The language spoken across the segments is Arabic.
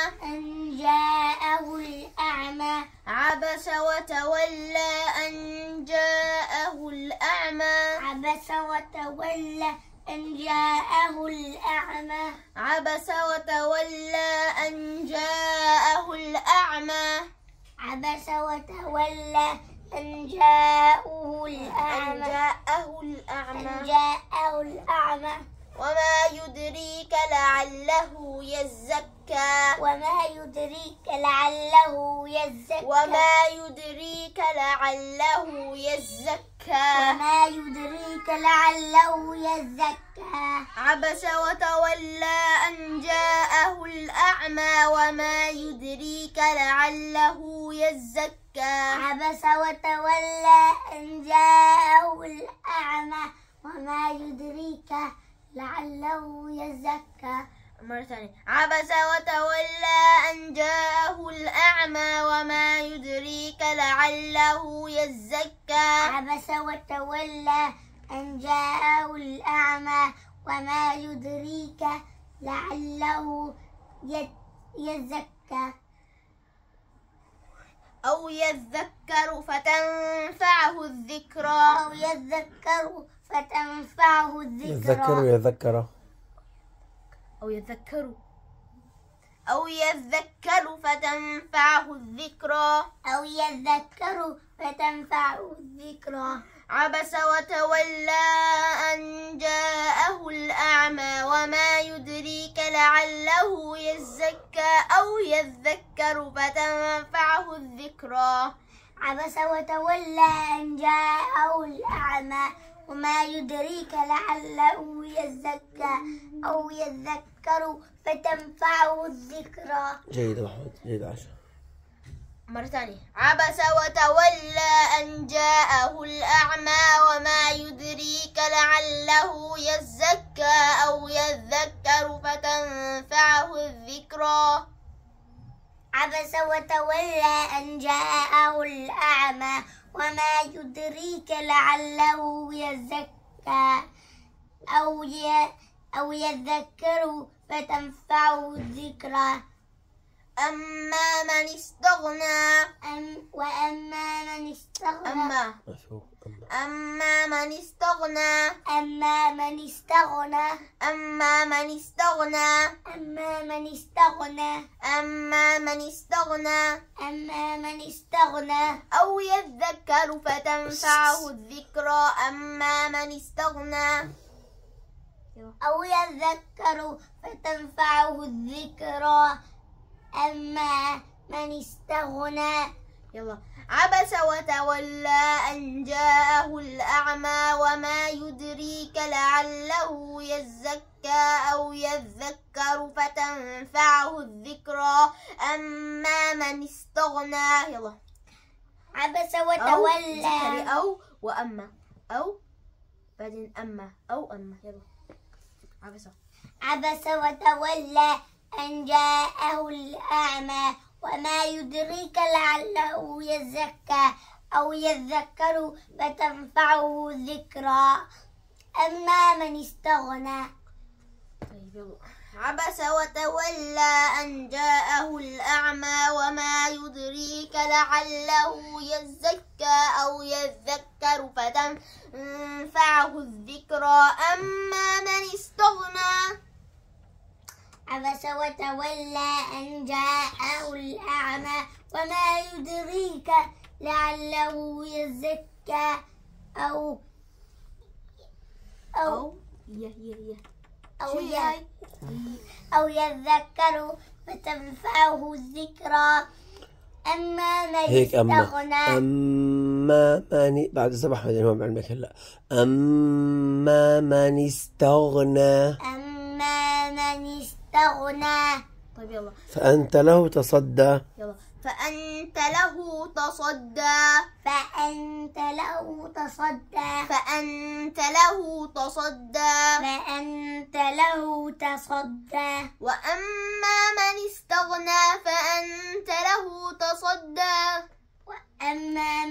أن جاءه الأعمى عبس وتولى أن جاءه الأعمى عبس وتولى أن جاءه الأعمى عبس وتولى أن جاءه الأعمى عبس وتولى أن جاءه الأعمى وما يدريك لعله يزكى وما يدريك لعله يزكى وما يدريك لعله يزكى وما يدريك لعله يزكى عبس وتولى أن جاءه الأعمى وما يدريك لعله يزكى عبس وتولى أن جاءه الأعمى وما يدريك لعله يزكى مرة ثانية. عبس وتولى أن جاءه الأعمى وما يدريك لعله يزكى عبس وتولى أن جاءه الأعمى وما يدريك لعله يزكى أو يذكر فتنفعه الذكرى أو يذكر فتنفعه الذكرى أو يذكر فتنفعه الذكرى عبس وتولى أن جاءه الأعمى وما يدريك لعله يزكى أو يذكر فتنفعه الذكرى عبس وتولى أن جاءه الأعمى وما يدريك لعله يزكى أو يذكر فتنفعه الذكرى جيد محمود، جيد عشان. مرة ثانية. عبس وتولى أن جاءه الأعمى وما يدريك لعله يزكى أو يذكر فتنفعه الذكرى عبس وتولى أن جاءه الأعمى وما يدريك لعله يزكى أو يذكر فتنفعه الذكرى أما من استغنى وأما من استغنى أما من استغنى أما من استغنى أما من استغنى أما من استغنى أما من استغنى أما من استغنى أو يذكر فتنفعه الذكرى أما من استغنى أو يذكر فتنفعه الذكرى أما من استغنى يلا. عبس وتولى أن جاءه الأعمى وما يدريك لعله يزكى أو يذكر فتنفعه الذكرى أما من استغنى يلا. عبس وتولى أو وأما أو بعدين أما أو أما يلا. عبس وتولى أن جاءه الأعمى وما يدريك لعله يزكى أو يذكر فتنفعه الذكرى أما من استغنى عبس وتولى أن جاءه الأعمى وما يدريك لعله يزكى أو يذكر فتنفعه الذكرى أما من استغنى عبس وتولى أن جاءه الأعمى وما يدريك لعله يزكى أو يذكر فتنفعه الذكرى أما من استغنى أما من بعد سبح بعدين هو بعلمك هلا أما من استغنى طيب يلا. فأنت له تصدى يلا. فأنت له تصدى فأنت له تصدى فأنت له تصدى فأنت له تصدى وأما من استغنى فأنت له تصدى وأما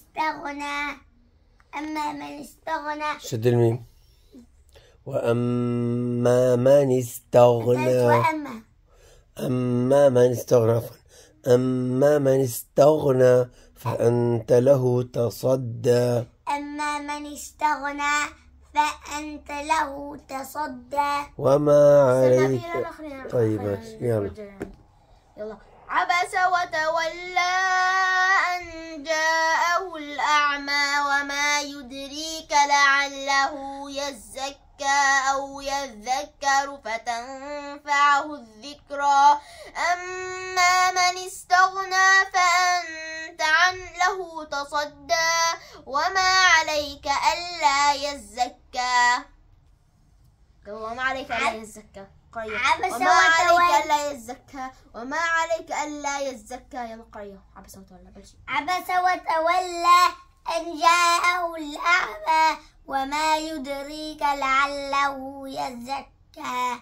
من استغنى شد الميم وأما من استغنى أما من استغنى عفوا أما من استغنى فأنت له تصدى أما من استغنى فأنت له تصدى وما عليك. طيب طيب ماشي يلا. يلا. عبس وتولى أن جاءه الأعمى وما يدريك لعله يزكى أو يذكر فتنفعه الذكرى أما من استغنى فأنت له تصدى وما عليك ألا يزكى. وما عليك ألا يزكى. عبس وما عليك وتولى ألا يزكى وما عليك ألا يزكى. يلا قرية. عبس وتولى بلشي. عبس وتولى أن جاءه الأعمى وما يدريك لعله يزكى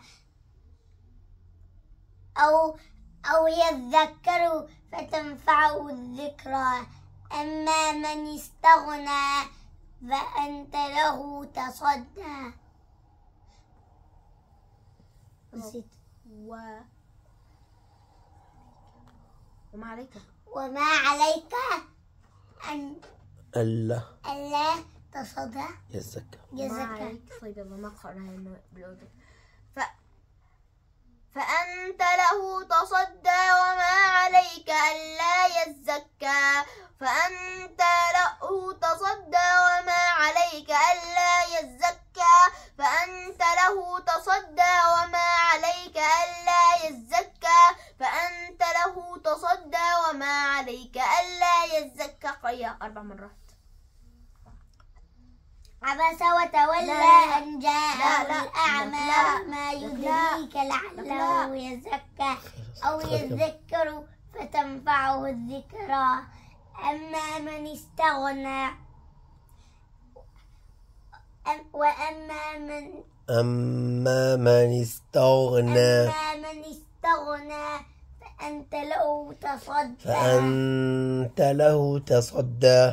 أو يذكر فتنفعه الذكرى أما من استغنى فأنت له تصدى. وما عليك أن ألا تصدى يزكى. طيب يلا ما قرأنا بالأردن. فأنت له تصدى وما عليك ألا يزكى فأنت له تصدى وما عليك ألا يزكى فأنت له تصدى وما عليك ألا يزكى فأنت له تصدى وما عليك ألا يزكى. قرية 4 مرات. عبس وتولى أن جاءه الأعمى وما يدريك لعله يزكى أو يذكر فتنفعه الذكرى أما من استغنى أما من استغنى فأنت له تصدى فأنت له تصدى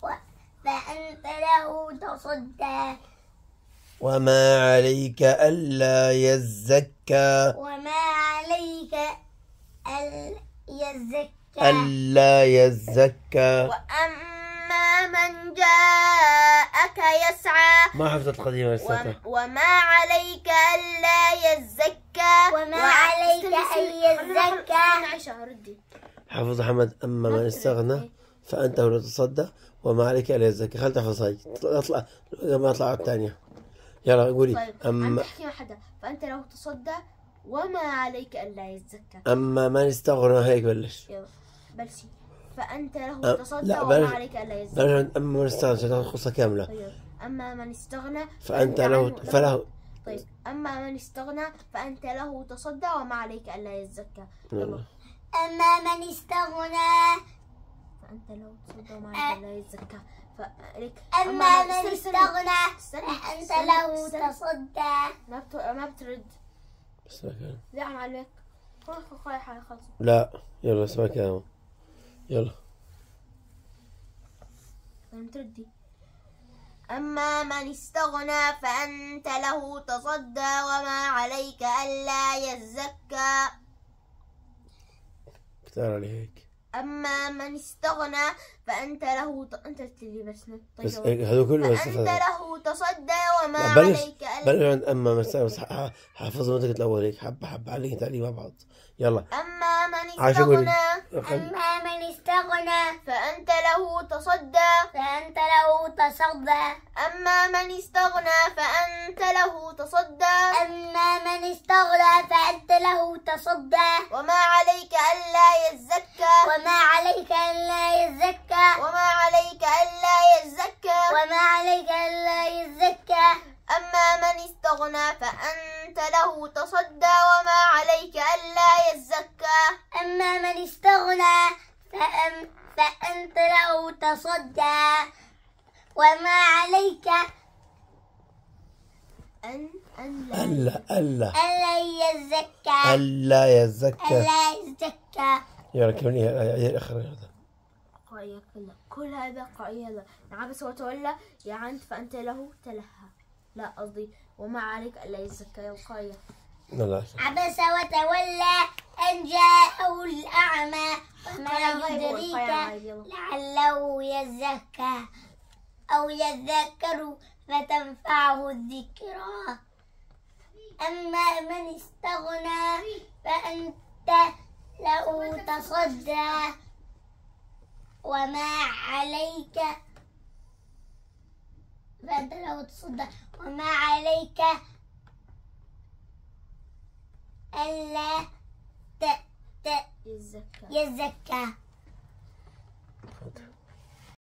وما عليك ألا يزكى ألا يزكى. وأما من جاءك يسعى ما حفظت القديمة لساتها. وما عليك ألا يزكى حفظ حمد. أما من استغنى فأنت له تصدى وما عليك ألا يزكى. خلي تحفظ هاي. اطلع ما اطلع الثانية. يلا قولي. طيب. أما تحكي واحدة. فأنت له تصدى وما عليك ألا يزكى. أما من استغنى هيك بلش. يلا بلشي. فأنت له تصدى وما عليك ألا يزكى. أما من استغنى عشان تاخذ قصة كاملة. طيب. أما من استغنى فأنت له. طيب. أما من استغنى فأنت له تصدى وما عليك ألا يزكى. يلا. أما من استغنى فأنت له تصدى وما عليك ألا يزكى. أما من استغنى فأنت له تصدى. ما بترد. لا عم عليك. خلص. لا يلا اسمع كلامه. يلا. تردي. أما من استغنى فأنت له تصدى وما عليك ألا يزكى. كتار علي هيك. أما من استغنى فأنت له أنت تلي بس. طيب بس هذا كله بس. فأنت له تصدى وما بلش عليك ألا. بلش عند أما من استغنى. حافظ منطقة الأول هيك حبة عليك تعليم مع بعض. يلا. أما من استغنى فأنت له تصدى أما من استغنى فأنت له تصدى وما عليك ألا يزكى أما من استغنى فأنت له تصدى وما عليك ألا يزكى. أما من استغنى فأنت له تصدى وما عليك ألا يزكى. يلا كملي هي الأخيرة هذا. قرية كل هذا قرية هذا. عبس وتولى يعني فأنت له تلهى. لا قصدي وما عليك ألا يزكى. يا قرية الله. عبس وتولى أن جاءه الأعمى وما يدريك لعله يزكى أو يذكر فتنفعه الذكرى. أما من استغنى فأنت له تصدى وما عليك ألا يزكى.